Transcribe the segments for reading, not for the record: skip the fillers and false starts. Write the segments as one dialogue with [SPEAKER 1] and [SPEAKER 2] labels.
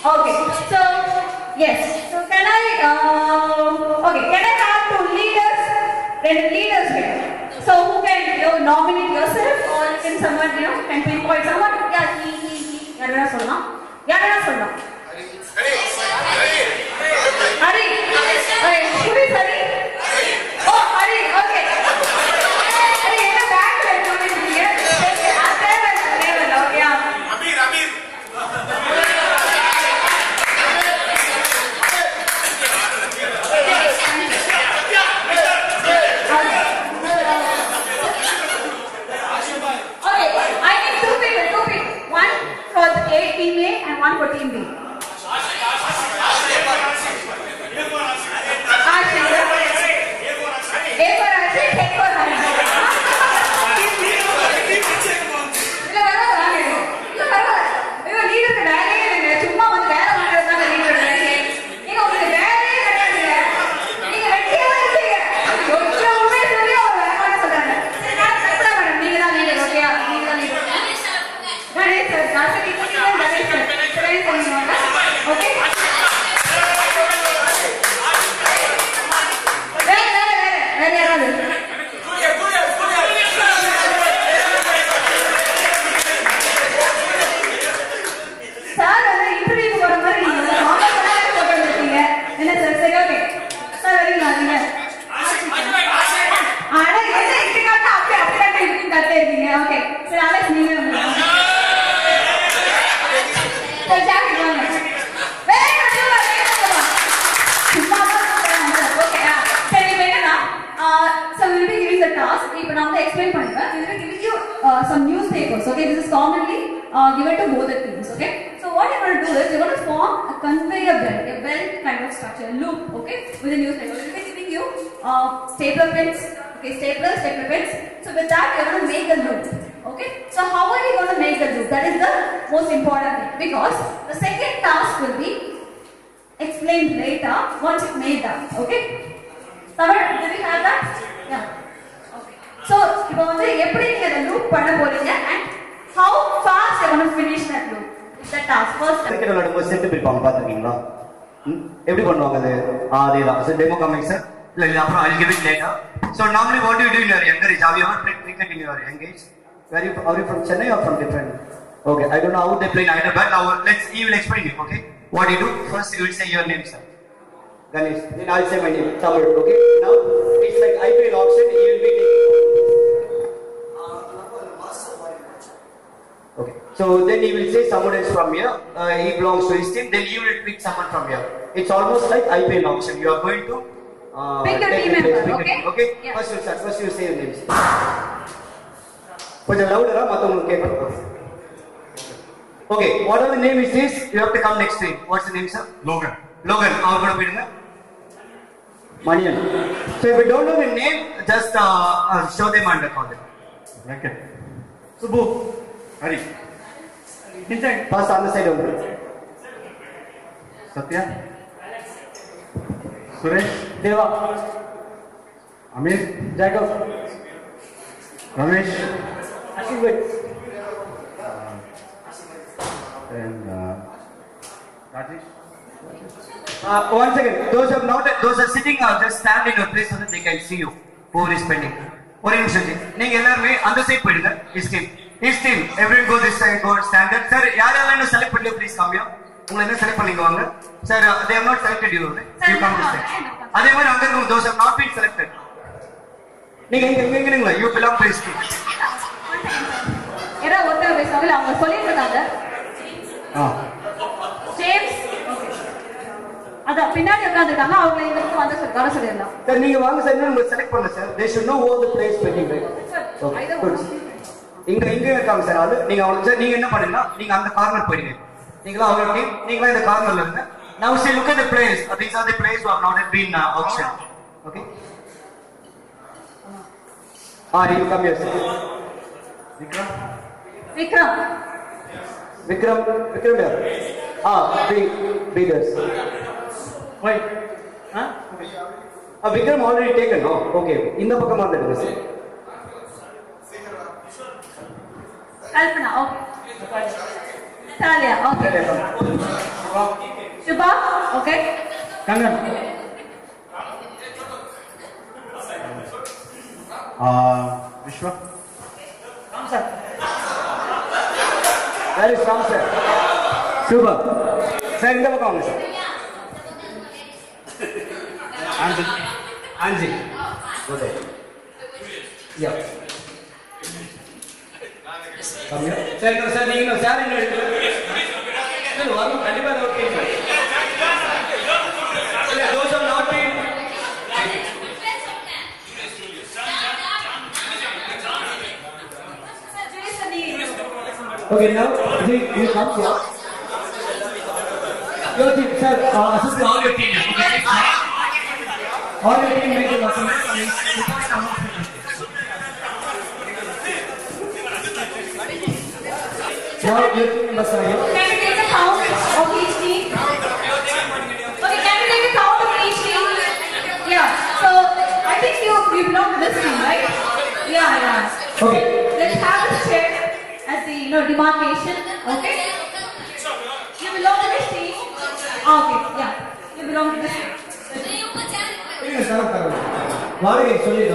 [SPEAKER 1] Okay. So yes. So can I have two leaders? Leaders here. So who can nominate yourself, or can someone can pinpoint someone? Yeah, he. Yarana solla. Hari. Okay. Who is Hari? Oh, Hari. Okay. Hari, in the back there, coming here. Okay. Amir. Team A and one for Team B. Some newspapers. Okay, this is commonly given to both the teams. Okay, so what you're going to do is you're going to form a conveyor belt, a belt kind of structure, a loop. Okay, with the newspaper. We'll be giving you stapler pins. Okay, stapler pins. So with that, you're going to make the loop. Okay, so how are you going to make the loop? That is the most important thing, because the second task will be explained later once you've made that. Okay, Samar, do we have that? Yeah. So, இப்போ வந்து எப்படி நீங்க அந்த loop பண்ண போறீங்க and how fast you going to finish that loop? Is that task first?
[SPEAKER 2] Cricket விளையாடும்போது set பிரிப்பாங்க பாத்துக்கீங்களா? எப்படி பண்ணுவாங்க அது? அதேதான். So demo coming sir. இல்ல அப்புறம் I'll give it later. So normally what do you do in your younger age? Have you ever played cricket in your young age? Are you from Chennai or from different? Okay, I don't know how they play either, but now he will explain it. Okay, what you do first? You will say your name, sir. Ganesh. Then I'll say my name, Tamil. Okay. Now it's like IPL auction. He will be taking. Okay. So then he will say someone else from here. He belongs to his team. Then you will pick someone from here. It's almost like IPL auction. You are going to
[SPEAKER 1] pick a team member. Okay.
[SPEAKER 2] Okay. Yeah. First you say your names. Put a louder up. Okay. Whatever the name is this, you have to come next to him. What's the name, sir?
[SPEAKER 3] Logan.
[SPEAKER 2] How are you going? Manian. So if you don't know the name, just show them and call them.
[SPEAKER 3] Okay. Subbu. Hari. Inside.
[SPEAKER 2] First on the side over.
[SPEAKER 3] Satya. Suresh.
[SPEAKER 2] Deva.
[SPEAKER 3] Amir.
[SPEAKER 2] Jacob.
[SPEAKER 3] Ramesh.
[SPEAKER 2] Ashwin.
[SPEAKER 3] And Rajesh.
[SPEAKER 2] One second. Those are sitting just stand in your place so that they can see you. Who is spending? One minute. நீங்க எல்லாரும் அந்த side போயிடுங்க. His team. Everyone go this side. Go stand there. Sir, யாரெல்லாம் select பண்ணீங்க please come here. உங்களை என்ன select பண்ணீங்க வாங்க. Sir, they have not selected you. You come this side. அதே மாதிரி அங்க இருக்க those have not been selected. நீங்க எங்கங்களா? You belong to his team.
[SPEAKER 1] ஏரா ஒருத்தர் பேசுவாங்க அவங்க சொல்லிட்டு இருக்காங்க. ஜேம்ஸ் அத பின்னாடி உட்கார்ந்திருக்காங்க. அவங்க இந்த பக்கம் வந்து வர சொல்லிரலாம்.
[SPEAKER 2] சார் நீங்க வாங்க சார், நீங்க செலக்ட் பண்ணல சார். They should know who the place waiting right. இங்க இருக்காங்க சார். அது நீங்க சார் நீங்க என்ன பண்ணுங்க? நீங்க அந்த கார்னர் போயிடுங்க. நீங்களா அவங்க டீம், நீங்களா இந்த கார்னர்ல இருங்க. Now see, look at the players. These are the players who have not been auctioned. Okay. You come here, sir. Vikram here. Biggers. Why? Okay. Vikram already taken. No. Okay. இந்த பக்கமா இருக்கு சார். Kalpana. Okay. Talia. Okay.
[SPEAKER 1] Okay.
[SPEAKER 2] Kanchana.
[SPEAKER 3] Vishwa.
[SPEAKER 1] Come, sir.
[SPEAKER 2] That is from sir. Super. Sir, in the back, sir. Anji. Go there. Yeah. Come here. Sir, no, sir, you know, sir, no, okay. Those have not been. Okay, now you come here. Your team, sir, assist all your team. All your team make a lesson. Now your team members are here.
[SPEAKER 1] Can you take the count of each team? Okay, can you take the count of each team? Yeah. So I think you belong to this team, right? Yeah.
[SPEAKER 2] Okay.
[SPEAKER 1] Let's have this chair as the demarcation. Okay. You belong to this team. Okay. Yeah. You belong to this team.
[SPEAKER 2] What are you saying?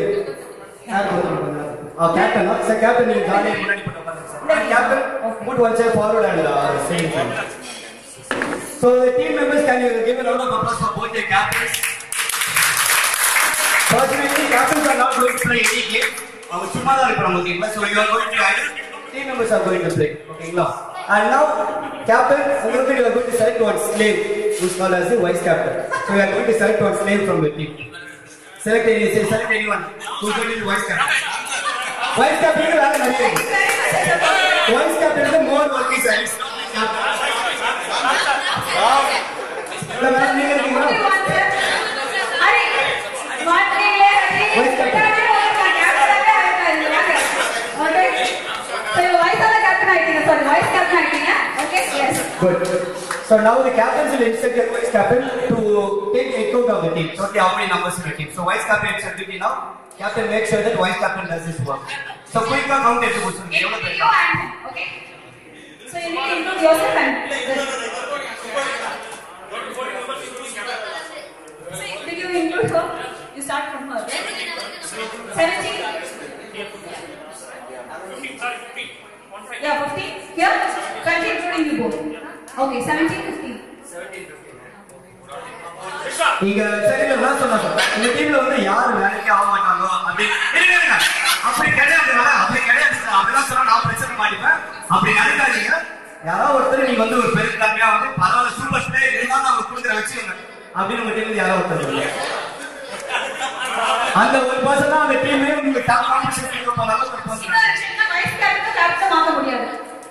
[SPEAKER 2] Captain, sir, captain, you captain, put one chair forward and sing. So the team members, can you give a round of applause for both the captains? Fortunately, captains are not going to play any game. So you are going to team members are going to play. Okay, now. And now, captain, you are going to select one slave who is called as the vice captain. So you are going to select one slave from the team. Select anyone who is going to be vice captain. Vice captain is nothing. Vice captain is the more working size. Good. So now the captains will instruct the vice captain to take account of the team. So how many numbers in the team. So vice captain instruct the team now. Captain make sure that vice captain does his work. So quick count it.
[SPEAKER 1] Okay. So you need to include yourself and did you include her? You start from her. 17. Yeah, 15. Here, continue including you both. Okay, 17, 15.
[SPEAKER 2] நீங்க சரியில்லை என்ன சொன்னாங்க இந்த டீம்ல வந்து யாரு வேலைக்கு ஆக மாட்டாங்க அப்படி இல்லைங்க அப்படி கிடையாது அப்படிதான் சொன்னா நான் பிரச்சனை மாட்டிப்பேன் அப்படி நினைக்காதீங்க யாராவது ஒருத்தர் நீங்க வந்து ஒரு பெரிய கிளம்பியா வந்து பரவாயில்ல சூப்பர் பிளேயர் இருந்தாலும் அவங்க கொடுக்குற வச்சுக்கோங்க அப்படின்னு உங்க டீம்ல யாராவது ஒருத்தர் அந்த ஒரு பர்சன் தான் அந்த டீமே உங்களுக்கு டாப் காம்படிஷன் கொடுக்க போனாலும் ஒரு பர்சன்
[SPEAKER 1] வைஸ் கேப்டன் கேப்டன் மாத்த முடியாது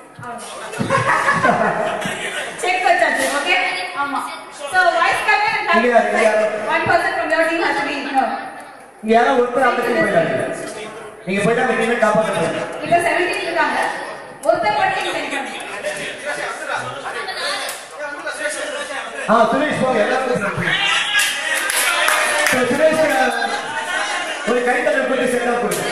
[SPEAKER 1] செக் வச்சாச்சு ஓகே ஆமா so vice captain and one person from your team has to be ignored
[SPEAKER 2] இங்க யாரோ ஒருத்தர் அந்த டீம் போயிடாதீங்க நீங்க போய்ட்டா அந்த டீமை காப்பாத்துங்க
[SPEAKER 1] இப்ப 17 இருக்காங்க ஒருத்தர் மட்டும் செக் பண்ணுங்க
[SPEAKER 2] சுரேஷ் போங்க எல்லாரும் சுரேஷ் ஒரு கைத்தட்டல் போட்டு செட் ஆஃப் பண்ணுங்க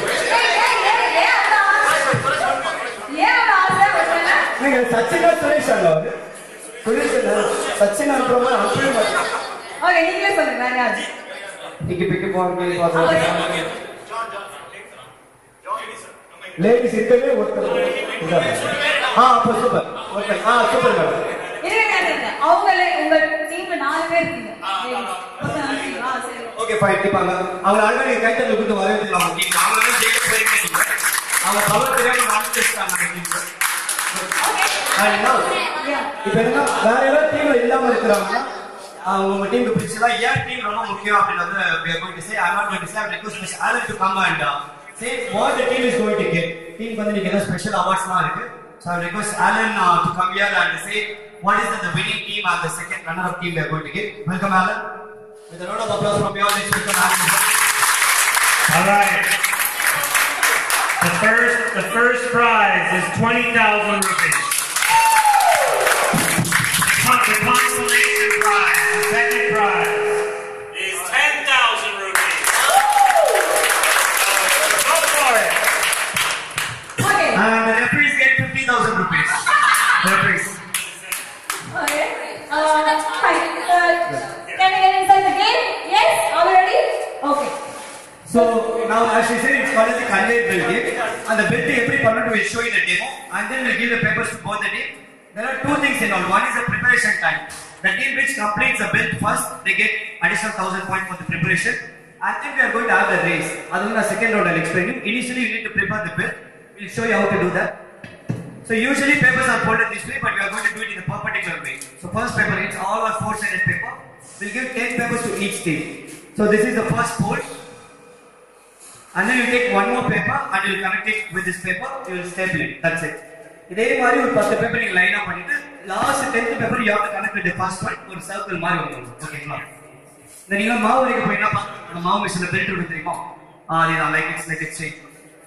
[SPEAKER 2] நீங்க சச்சினா சுரேஷ் அங்க சுரேஷ் சச்சினா அப்புறமா அப்படியே
[SPEAKER 1] ஓகே நீங்களே சொல்லுங்க வேற யாரு
[SPEAKER 2] டிக்கி பிக்கி போங்க லேடிஸ் இருக்கவே ஒருத்தர் அப்ப சூப்பர் ஓகே சூப்பர் மேடம்
[SPEAKER 1] இருங்க அவங்களே உங்க டீம்ல 4 பேர் இருக்கீங்க சரி
[SPEAKER 2] ஓகே ஃபைன் டிப்பாங்க அவங்க ஆல்ரெடி கைத்தட்டல் கொடுத்து வரவேற்கலாம் அவங்க டீம் அவங்களே ஜெயிக்க போறீங்க அவங்க பவர் தெரியாம மாட்டிட்டாங்க டீம் இப்ப என்ன வேற ஏதாவது டீம்ல இல்லாம இருக்கிறாங்கன்னா உங்க டீமுக்கு பிடிச்சதா ஏன் டீம் ரொம்ப முக்கியம் அப்படின்றது we are going to say I'm not going to say I request Mr. Alan to come and say what the team is going to get. டீமுக்கு வந்து நீங்க ஏதாவது ஸ்பெஷல் அவார்ட்ஸ்லாம் இருக்கு. So I request Alan to come here and say what is the winning team and the second runner-up team we are going to get. Welcome Alan. With a round of applause from your let's welcome Alan.
[SPEAKER 4] All right. The first prize is 20,000 rupees. The consolation prize, the second prize, is 10,000 rupees. Go for it.
[SPEAKER 1] Okay.
[SPEAKER 2] And the referees get 50,000 rupees. Referees.
[SPEAKER 1] Okay. Fine. Can we get inside the game? Yes? Are we ready? Okay.
[SPEAKER 2] So now as she said, it's called as the conveyor belt game. And the belt every partner will show you the demo. And then we'll give the papers to both the team. There are two things involved. One is the preparation time. The team which completes the belt first, they get additional 1,000 points for the preparation. And then we are going to have the race. That's the second round I'll explain you. Initially you need to prepare the belt. We'll show you how to do that. So usually papers are folded this way, but we are going to do it in a perpendicular way. So first paper, it's all our 4-sided paper. We'll give 10 papers to each team. So this is the first fold. And then you take one more paper and you will connect it with this paper. You will staple it. That's it. இதே மாதிரி ஒரு 10 paper நீங்க line up பண்ணிட்டு last 10th paper you have to connect with the first one ஒரு circle மாதிரி வரும். ஓகேங்களா? இந்த நீங்க மாவு வரைக்கும் போயினா அந்த மாவு மிஷின்ல பெல்ட் விட்டு தெரியுமா? அதுதான் like it's same.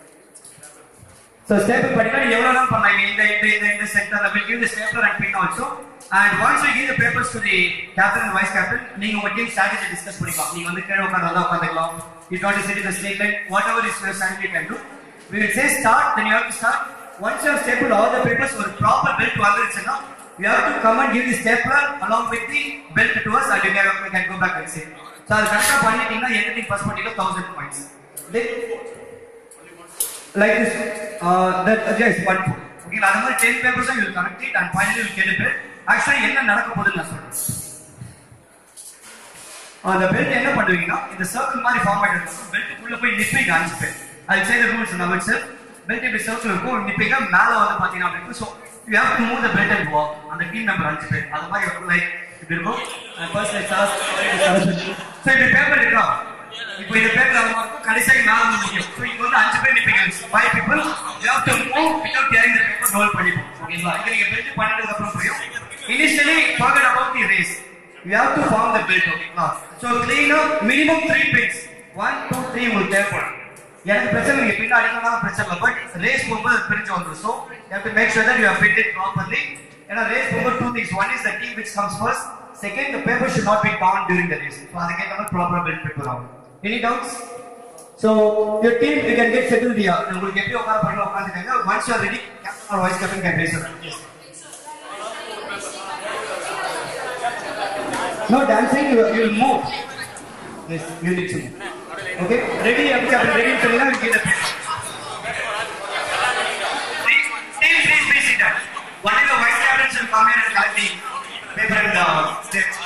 [SPEAKER 2] So staple பண்ணினா எவ்வளவு நாள் பண்ணலாம் இந்த சென்டர்ல will give the stapler and pin also. And once we give the papers to the captain and vice captain, நீங்க உங்க டீம் ஸ்ட்ராட்டஜி டிஸ்கஸ் பண்ணிக்கலாம். நீங்க வந்து கீழ உட்கார்ந்தா உட்கார்ந்துக்கலாம். You want to sit in the snake line, whatever is your strategy you can do. We will say start, then you have to start. Once you have stapled all the papers for proper belt to வந்துருச்சுனா, you have to come and give the stapler along with the belt to us and we can go back and sit. So அது கரெக்ட்டா பண்ணிட்டீங்கன்னா anything first பண்ணிட்டா 1000 points. Then like this, yes, one foot. Okay, அதே மாதிரி 10 papers you will connect it and finally you will get a belt. Actually என்ன நடக்க போகுதுன்னு நான் சொல்றேன். அந்த பெல்ட் என்ன பண்ணுவீங்கன்னா இந்த சர்க்கிள் மாதிரி ஃபார்மேட் இருக்கும். பெல்ட்டுக்குள்ள போய் நிப்பீங்க 5 பேர். I'll say the rules now itself. Belt இப்படி சர்க்கிள் இருக்கும். நிப்பீங்க மேல வந்து பாத்தீங்கன்னா அப்படி. So you have to move the belt and walk. அந்த டீம் மெம்பர் 5 பேர். அது மாதிரி இருக்கும் லைக் இப்படி இருக்கும். And first let's ask so இந்த பேப்பர் இருக்கா? இப்போ இந்த பேப்பர் நம்ம இருக்கும் கடைசியா மேல வந்து முடியும். So இங்க வந்து 5 பேர் நிப்பீங்க. 5 people you have to move without tearing the paper roll பண்ணிப்போம். ஓகேங்களா? இது நீங்க பெல்ட் பண்ணிட்டதுக்கு அப்புறம் புரியும். Initially forget about the race. You have to form the belt. Okay, so clean up minimum 3 pins. 1, 2, 3 will தேவைப்படும். எனக்கு பிரச்சனை நீங்க பின்ன அடிக்கணும் பிரச்சனை இல்லை. பட் ரேஸ் போகும்போது அது பிரிஞ்சு வந்துடும். So you have to make sure that you have fit it properly. ஏன்னா ரேஸ் போகும்போது 2 things. One is the team which comes first. Second, the paper should not be torn during the race. So அதுக்கேற்ற மாதிரி proper belt prepare ஆகும். Any doubts? So your team you can get settled here. உங்களுக்கு எப்படி உட்கார பண்ணலாம் உட்காந்துக்கங்க. Once you are ready, captain or vice captain can raise your hand. Yes. No dancing, you will move. Yes, you need to move. Okay, ready? Captain, ready? So now we get the paper. Please be seated. One of the vice captains will come here and collect the paper and the